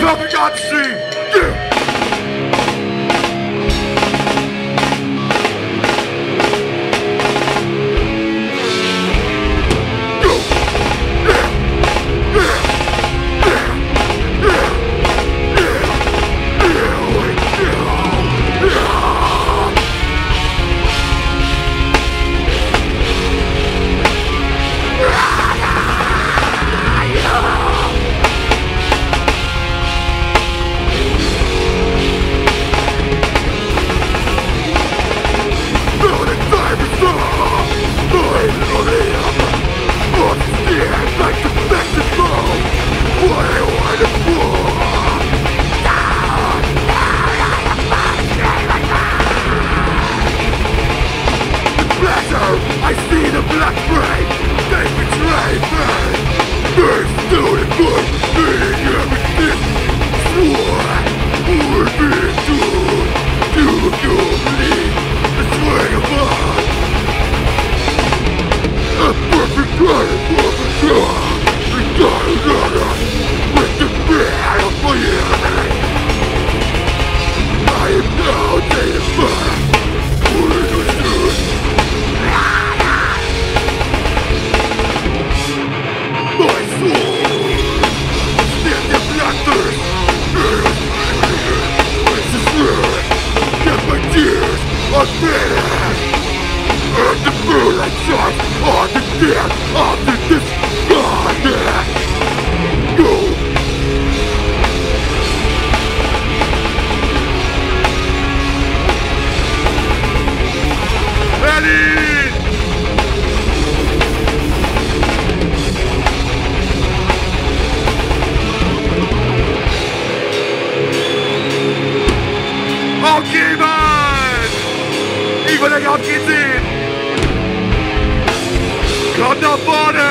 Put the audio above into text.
Artistry! Yeah! I see the black brain, they betray me. They still in good, being everything. Swore, would be doomed. You bleed, the swing of us. A perfect credit for the job. The dialogue with the man of my enemy. I am now dated back. What is this? My soul! Stand the blackness! This is real! Get my tears are finished! And the moonlight shines on the death of the discarded! Go! Ready! Okay, man! Ich will euch abgesehen! Kommt nach vorne!